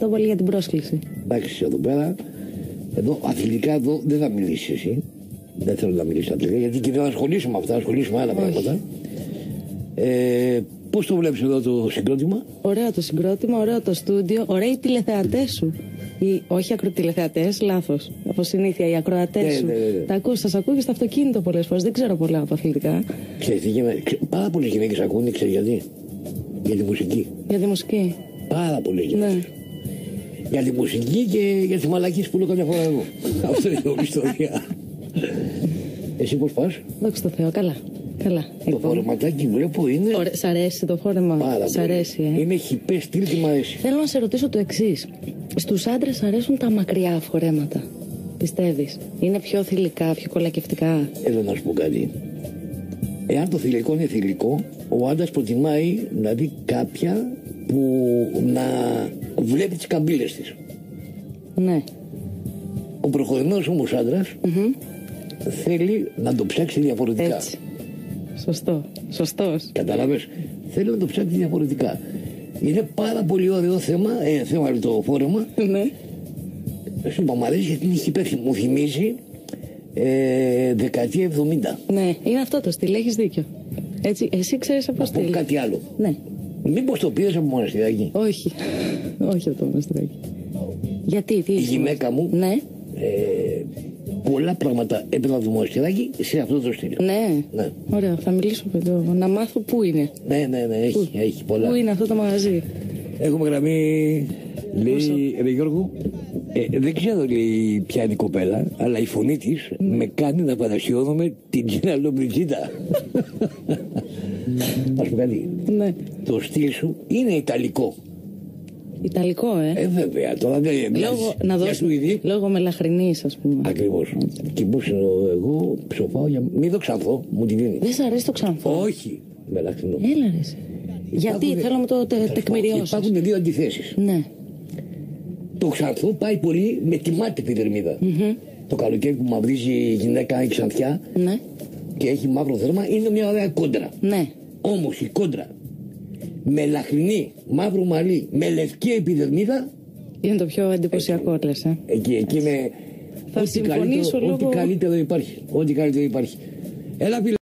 ευχαριστώ πολύ για την πρόσκληση. Εντάξει, εδώ πέρα, εδώ αθλητικά εδώ δεν θα μιλήσει εσύ. Δεν θέλω να μιλήσει αθλητικά, γιατί και δεν ασχολήσουμε με αυτά, ασχολήσουμε με άλλα πράγματα. Πώς το βλέπεις εδώ το συγκρότημα? Ωραίο το συγκρότημα, ωραίο το στούντιο, ωραίοι οι τηλεθεατές σου. Όχι ακροτηλεθεατές, λάθος. Από συνήθεια, οι ακροατές σου. Τα ακούς, σας ακούω και στο αυτοκίνητο πολλές φορές. Δεν ξέρω πολλά από αθλητικά. Ξέρεις, πάρα πολλές γυναίκες ακούνε, ξέρεις γιατί? Για τη μουσική. Για τη μουσική. Πάρα πολλές γυναίκες. Ναι. Για τη μουσική και για τις μαλακίες που λέω καμιά φορά εγώ. Αυτό είναι η ιστορία. Εσύ πώς πας? Δόξα τω Θεώ, καλά. Καλά. Το φορεματάκι βλέπω είναι. Σ' αρέσει το φόρεμα? Πάρα Σ' αρέσει, Είναι χιπέ στυλ, τι μ' αρέσει. Θέλω να σε ρωτήσω το εξής. Στους άντρες αρέσουν τα μακριά φορέματα? Πιστεύεις? Είναι πιο θηλυκά, πιο κολακευτικά? Έλα να σου πω κάτι. Εάν το θηλυκό είναι θηλυκό, ο άντρας προτιμάει να δει κάποια που να βλέπει τις καμπύλες της. Ναι. Ο προχωρημένος όμως άντρας θέλει να το ψάξει διαφορετικά. Έτσι. Σωστό. Σωστός. Καταλάβες, θέλει να το ψάξει διαφορετικά. Είναι πάρα πολύ ωραίο θέμα, θέμα το φόρεμα. Ναι. Σου είπα, μ' αρέσει γιατί είναι χιπέ, μου θυμίζει δεκαετία 70. Ναι, είναι αυτό το στυλ, έχεις δίκιο. Έτσι, εσύ ξέρεις από στυλ. Κάτι άλλο. Ναι. Μήπως το πήρες από μοναστηράκι? Όχι. Όχι από το μοναστηράκι. Γιατί, τι? Η γυναίκα μου, ναι. πολλά πράγματα έπαιρνα από το μοναστηράκι σε αυτό το στυλ. Ναι. Ωραία, θα μιλήσω με το. Να μάθω πού είναι. Ναι, έχει πολλά. Πού είναι αυτό το μαγαζί? Έχουμε γραμμή, λέει, ρε Γιώργο, δεν ξέρω, λέει, ποια είναι η κοπέλα, αλλά η φωνή της με κάνει να παρασιώνομαι την Τζίνα Λομπριτζίτα. Ας πω κάτι. Ναι. Το στυλ σου είναι ιταλικό. Ιταλικό, βέβαια, τώρα δεν να δώσω λόγω μελαχρινής, ας πούμε. Ακριβώς. Και πώς εγώ ψοφάω για. Μην το ξανθώ, μου τη δίνει. Δεν σ' αρέσει το ξανθό? Όχι, μελαχρινό. Έλα ρε. Γιατί, θέλω να μου το τεκμηριώσεις. Υπάρχουν δύο αντιθέσεις. Ναι. Το ξανθό πάει πολύ με τη μάτι επιδερμίδα. Το καλοκαίρι που μαυρίζει η γυναίκα η ξανθιά, ναι, και έχει μαύρο δέρμα, είναι μια ωραία κόντρα. Ναι. Όμως η κόντρα μελαχρινή, μαύρο μαλλί, με λευκή επιδερμίδα, είναι το πιο εντυπωσιακό, λες. Εκεί είναι. Θα συμφωνήσω ό,τι καλύτερο υπάρχει. Ό,τι καλύτερο υπάρχει. Έλα,